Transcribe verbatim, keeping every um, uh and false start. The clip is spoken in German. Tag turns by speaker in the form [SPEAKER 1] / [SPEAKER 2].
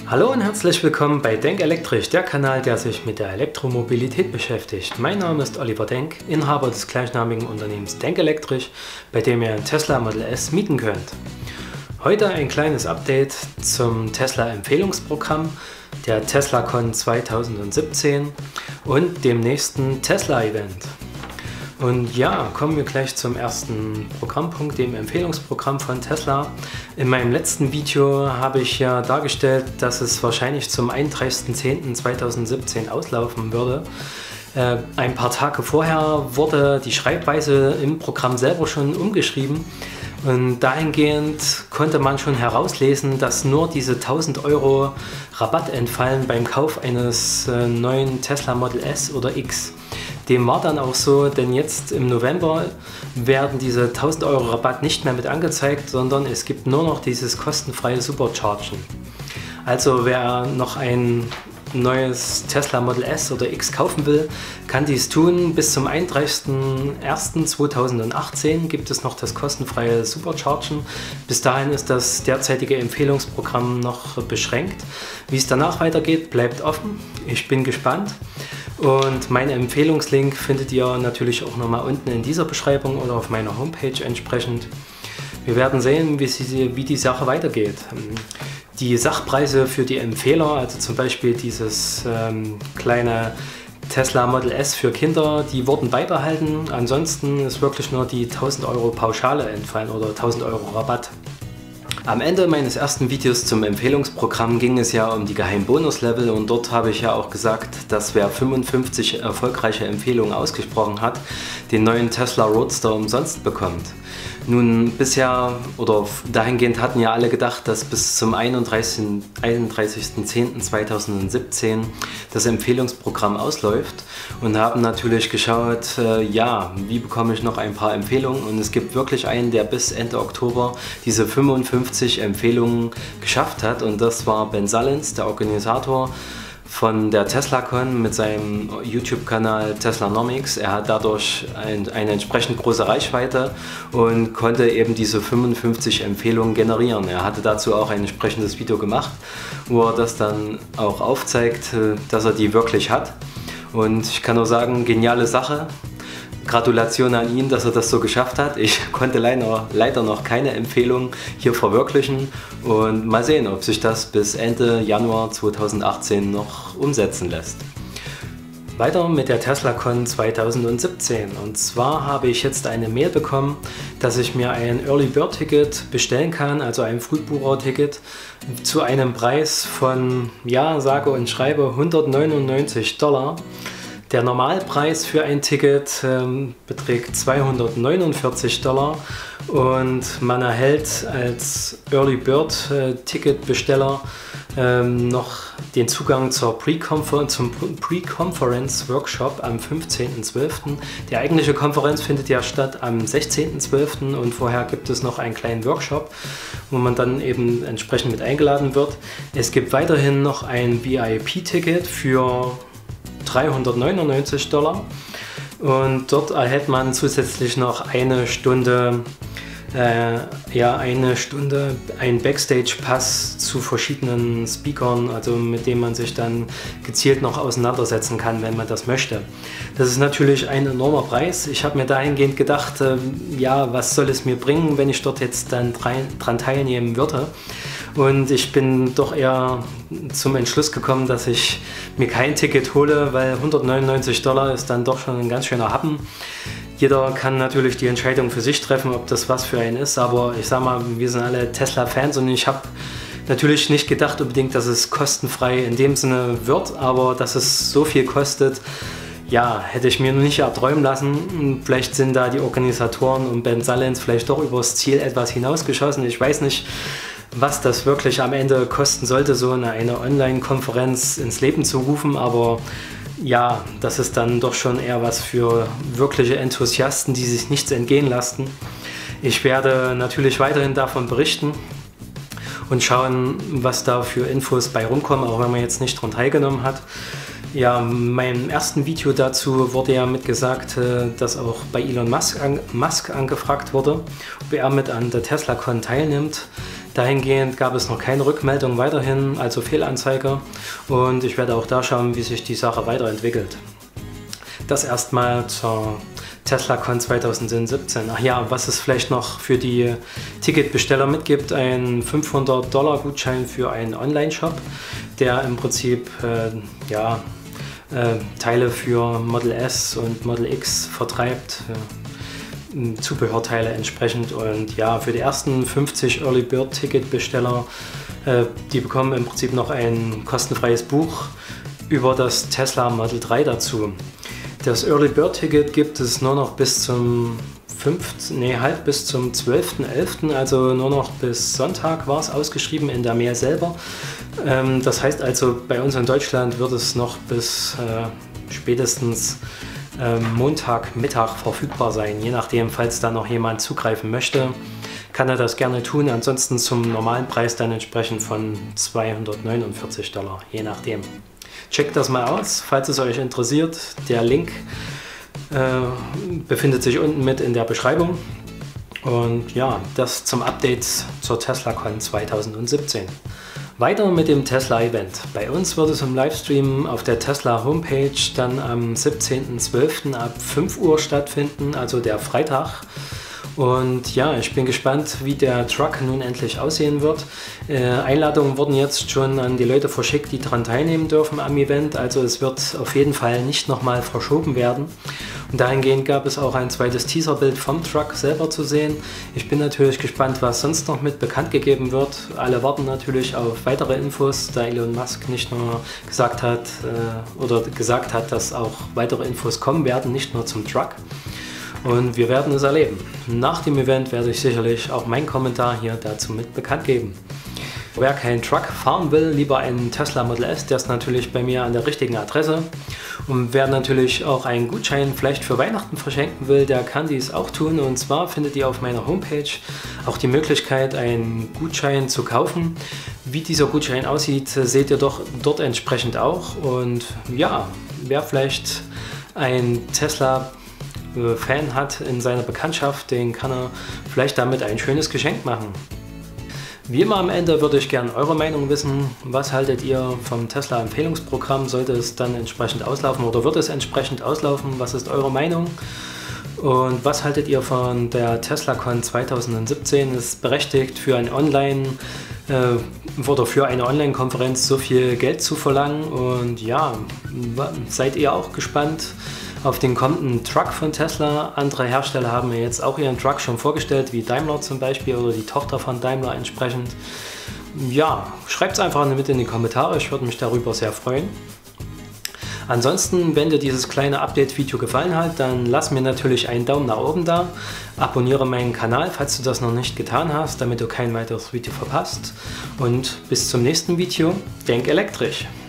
[SPEAKER 1] Hallo und herzlich willkommen bei Denk Elektrisch, der Kanal, der sich mit der Elektromobilität beschäftigt. Mein Name ist Oliver Denk, Inhaber des gleichnamigen Unternehmens Denk Elektrisch, bei dem ihr ein Tesla Model S mieten könnt. Heute ein kleines Update zum Tesla Empfehlungsprogramm, der TeslaCon zweitausendsiebzehn und dem nächsten Tesla Event. Und ja, kommen wir gleich zum ersten Programmpunkt, dem Empfehlungsprogramm von Tesla. In meinem letzten Video habe ich ja dargestellt, dass es wahrscheinlich zum einunddreißigsten zehnten zweitausendsiebzehn auslaufen würde. Äh, ein paar Tage vorher wurde die Schreibweise im Programm selber schon umgeschrieben. Und dahingehend konnte man schon herauslesen, dass nur diese tausend Euro Rabatt entfallen beim Kauf eines äh, neuen Tesla Model S oder X. Dem war dann auch so, denn jetzt im November werden diese tausend Euro Rabatt nicht mehr mit angezeigt, sondern es gibt nur noch dieses kostenfreie Superchargen. Also wer noch ein neues Tesla Model S oder X kaufen will, kann dies tun. Bis zum einunddreißigsten ersten zweitausendachtzehn gibt es noch das kostenfreie Superchargen. Bis dahin ist das derzeitige Empfehlungsprogramm noch beschränkt. Wie es danach weitergeht, bleibt offen. Ich bin gespannt. Und meinen Empfehlungslink findet ihr natürlich auch nochmal unten in dieser Beschreibung oder auf meiner Homepage entsprechend. Wir werden sehen, wie, sie, wie die Sache weitergeht. Die Sachpreise für die Empfehler, also zum Beispiel dieses ähm, kleine Tesla Model S für Kinder, die wurden beibehalten. Ansonsten ist wirklich nur die tausend Euro Pauschale entfallen oder tausend Euro Rabatt. Am Ende meines ersten Videos zum Empfehlungsprogramm ging es ja um die Geheimbonuslevel und dort habe ich ja auch gesagt, dass wer fünfundfünfzig erfolgreiche Empfehlungen ausgesprochen hat, den neuen Tesla Roadster umsonst bekommt. Nun, bisher oder dahingehend hatten ja alle gedacht, dass bis zum einunddreißigsten zehnten zweitausendsiebzehn das Empfehlungsprogramm ausläuft und haben natürlich geschaut, äh, ja, wie bekomme ich noch ein paar Empfehlungen, und es gibt wirklich einen, der bis Ende Oktober diese fünfundfünfzig Empfehlungen geschafft hat, und das war Ben Sullins, der Organisator von der TeslaCon mit seinem YouTube-Kanal Teslanomics. Er hat dadurch ein, eine entsprechend große Reichweite und konnte eben diese fünfundfünfzig Empfehlungen generieren. Er hatte dazu auch ein entsprechendes Video gemacht, wo er das dann auch aufzeigt, dass er die wirklich hat. Und ich kann nur sagen, geniale Sache. Gratulation an ihn, dass er das so geschafft hat. Ich konnte leider, leider noch keine Empfehlung hier verwirklichen, und mal sehen, ob sich das bis Ende Januar zweitausendachtzehn noch umsetzen lässt. Weiter mit der TeslaCon zweitausendsiebzehn, und zwar habe ich jetzt eine Mail bekommen, dass ich mir ein Early Bird Ticket bestellen kann, also ein Frühbucher-Ticket zu einem Preis von, ja, sage und schreibe hundertneunundneunzig Dollar. Der Normalpreis für ein Ticket ähm, beträgt zweihundertneunundvierzig Dollar, und man erhält als Early Bird äh, Ticketbesteller ähm, noch den Zugang zur Pre-Confer- zum Pre-Conference Workshop am fünfzehnten zwölften Die eigentliche Konferenz findet ja statt am sechzehnten zwölften und vorher gibt es noch einen kleinen Workshop, wo man dann eben entsprechend mit eingeladen wird. Es gibt weiterhin noch ein V I P-Ticket für dreihundertneunundneunzig Dollar, und dort erhält man zusätzlich noch eine Stunde, äh, ja, eine Stunde ein Backstage-Pass zu verschiedenen Speakern, also mit dem man sich dann gezielt noch auseinandersetzen kann, wenn man das möchte. Das ist natürlich ein enormer Preis. Ich habe mir dahingehend gedacht, äh, ja, was soll es mir bringen, wenn ich dort jetzt dann dran teilnehmen würde? Und ich bin doch eher zum Entschluss gekommen, dass ich mir kein Ticket hole, weil hundertneunundneunzig Dollar ist dann doch schon ein ganz schöner Happen. Jeder kann natürlich die Entscheidung für sich treffen, ob das was für einen ist, aber ich sag mal, wir sind alle Tesla-Fans, und ich habe natürlich nicht gedacht unbedingt, dass es kostenfrei in dem Sinne wird, aber dass es so viel kostet, ja, hätte ich mir noch nicht erträumen lassen. Vielleicht sind da die Organisatoren und Ben Sullins vielleicht doch übers Ziel etwas hinausgeschossen. Ich weiß nicht, was das wirklich am Ende kosten sollte, so eine, eine Online-Konferenz ins Leben zu rufen, aber ja, das ist dann doch schon eher was für wirkliche Enthusiasten, die sich nichts entgehen lassen. Ich werde natürlich weiterhin davon berichten und schauen, was da für Infos bei rumkommen, auch wenn man jetzt nicht daran teilgenommen hat. Ja, in meinem ersten Video dazu wurde ja mitgesagt, dass auch bei Elon Musk, an, Musk angefragt wurde, ob er mit an der TeslaCon teilnimmt. Dahingehend gab es noch keine Rückmeldung weiterhin, also Fehlanzeige, und ich werde auch da schauen, wie sich die Sache weiterentwickelt. Das erstmal zur TeslaCon zweitausendsiebzehn. Ach ja, was es vielleicht noch für die Ticketbesteller mitgibt, ein fünfhundert Dollar Gutschein für einen Online-Shop, der im Prinzip äh, ja, äh, Teile für Model S und Model X vertreibt. Äh, Zubehörteile entsprechend, und ja, für die ersten fünfzig Early Bird Ticketbesteller, äh, die bekommen im Prinzip noch ein kostenfreies Buch über das Tesla Model drei dazu. Das Early Bird Ticket gibt es nur noch bis zum fünften, nee, halt bis zum zwölften elften, also nur noch bis Sonntag war es ausgeschrieben in der Mail selber. Ähm, das heißt also, bei uns in Deutschland wird es noch bis äh, spätestens Montagmittag verfügbar sein. Je nachdem, falls da noch jemand zugreifen möchte, kann er das gerne tun. Ansonsten zum normalen Preis dann entsprechend von zweihundertneunundvierzig Dollar, je nachdem. Checkt das mal aus, falls es euch interessiert. Der Link äh, befindet sich unten mit in der Beschreibung. Und ja, das zum Update zur TeslaCon zweitausendsiebzehn. Weiter mit dem Tesla-Event. Bei uns wird es im Livestream auf der Tesla Homepage dann am siebzehnten zwölften ab fünf Uhr stattfinden, also der Freitag. Und ja, ich bin gespannt, wie der Truck nun endlich aussehen wird. Äh, Einladungen wurden jetzt schon an die Leute verschickt, die daran teilnehmen dürfen am Event. Also es wird auf jeden Fall nicht nochmal verschoben werden. Und dahingehend gab es auch ein zweites Teaserbild vom Truck selber zu sehen. Ich bin natürlich gespannt, was sonst noch mit bekannt gegeben wird. Alle warten natürlich auf weitere Infos, da Elon Musk nicht nur gesagt hat, äh, oder gesagt hat, dass auch weitere Infos kommen werden, nicht nur zum Truck. Und wir werden es erleben. Nach dem Event werde ich sicherlich auch meinen Kommentar hier dazu mit bekannt geben. Wer keinen Truck fahren will, lieber einen Tesla Model S, der ist natürlich bei mir an der richtigen Adresse. Und wer natürlich auch einen Gutschein vielleicht für Weihnachten verschenken will, der kann dies auch tun. Und zwar findet ihr auf meiner Homepage auch die Möglichkeit, einen Gutschein zu kaufen. Wie dieser Gutschein aussieht, seht ihr doch dort entsprechend auch. Und ja, wer vielleicht ein Tesla Fan hat in seiner Bekanntschaft, den kann er vielleicht damit ein schönes Geschenk machen. Wie immer am Ende würde ich gerne eure Meinung wissen. Was haltet ihr vom Tesla Empfehlungsprogramm? Sollte es dann entsprechend auslaufen oder wird es entsprechend auslaufen? Was ist eure Meinung? Und was haltet ihr von der TeslaCon zweitausendsiebzehn? Ist berechtigt für ein Online äh, oder für eine Online-Konferenz so viel Geld zu verlangen? Und ja, seid ihr auch gespannt auf den kommenden Truck von Tesla? Andere Hersteller haben mir jetzt auch ihren Truck schon vorgestellt, wie Daimler zum Beispiel oder die Tochter von Daimler entsprechend. Ja, schreibt es einfach mit in die Kommentare, ich würde mich darüber sehr freuen. Ansonsten, wenn dir dieses kleine Update-Video gefallen hat, dann lass mir natürlich einen Daumen nach oben da, abonniere meinen Kanal, falls du das noch nicht getan hast, damit du kein weiteres Video verpasst, und bis zum nächsten Video, denk elektrisch!